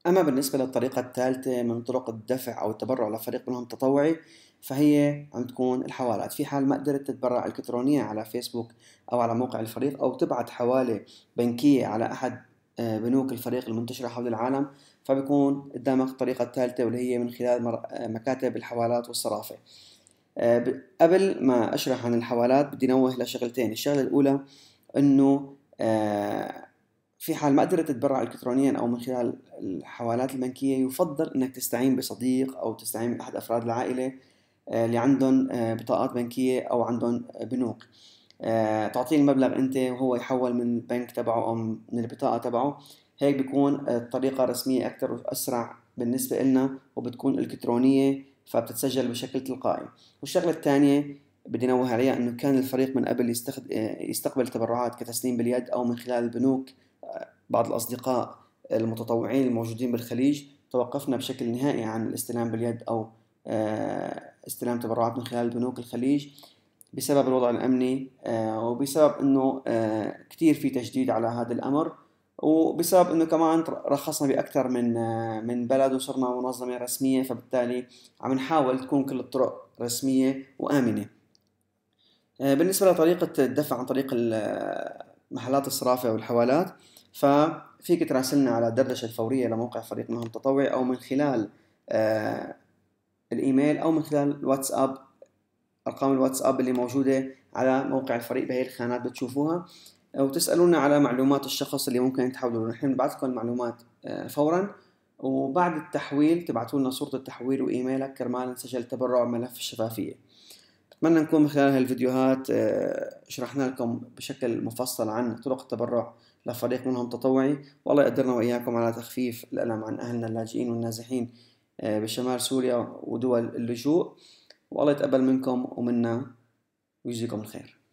أما بالنسبة للطريقة الثالثة من طرق الدفع أو التبرع لفريق ملهم تطوعي، فهي عم تكون الحوالات. في حال ما قدرت تتبرع إلكترونيا على فيسبوك أو على موقع الفريق، أو تبعت حوالة بنكية على أحد بنوك الفريق المنتشرة حول العالم، فبيكون قدامك الطريقة الثالثة، واللي هي من خلال مكاتب الحوالات والصرافة. قبل ما أشرح عن الحوالات بدي نوه لشغلتين. الشغلة الأولى إنه في حال ما قدرت تتبرع إلكترونيا أو من خلال الحوالات البنكية، يفضل أنك تستعين بصديق أو تستعين بأحد أفراد العائلة اللي عندهم بطاقات بنكية أو عندهم بنوك. تعطيه المبلغ أنت وهو يحول من البنك تبعه أو من البطاقة تبعه. هيك بيكون الطريقة رسمية أكثر وأسرع بالنسبة لنا، وبتكون إلكترونية فبتتسجل بشكل تلقائي. والشغلة الثانية بدي نوه عليها، أنه كان الفريق من قبل يستقبل تبرعات كتسليم باليد أو من خلال البنوك. بعض الأصدقاء المتطوعين الموجودين بالخليج توقفنا بشكل نهائي عن الاستلام باليد أو استلام تبرعات من خلال بنوك الخليج بسبب الوضع الأمني، وبسبب أنه كتير في تجديد على هذا الأمر، وبسبب أنه كمان رخصنا بأكثر من بلد وصرنا منظمة رسمية، فبالتالي عم نحاول تكون كل الطرق رسمية وآمنة. بالنسبة لطريقة الدفع عن طريق محلات الصرافة والحوالات، ففيك تراسلنا على الدردشة الفورية لموقع فريق مهام تطوعي، أو من خلال الإيميل، أو من خلال الواتساب. أرقام الواتساب اللي موجودة على موقع الفريق بهي الخانات بتشوفوها، وتسألونا على معلومات الشخص اللي ممكن تحولوا له. نحن نبعث لكم المعلومات فورا، وبعد التحويل تبعتوا لنا صورة التحويل وإيميلك كرمال نسجل تبرع ملف الشفافية. أتمنى نكون من خلال هالفيديوهات شرحنا لكم بشكل مفصل عن طرق التبرع لفريق منهم تطوعي، والله يقدرنا وإياكم على تخفيف الألم عن أهلنا اللاجئين والنازحين بشمال سوريا ودول اللجوء. والله يتقبل منكم ومنا ويجزيكم الخير.